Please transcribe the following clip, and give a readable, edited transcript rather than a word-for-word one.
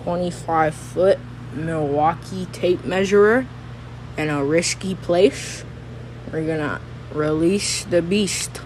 25-foot Milwaukee tape measurer in a risky place. We're gonna release the beast.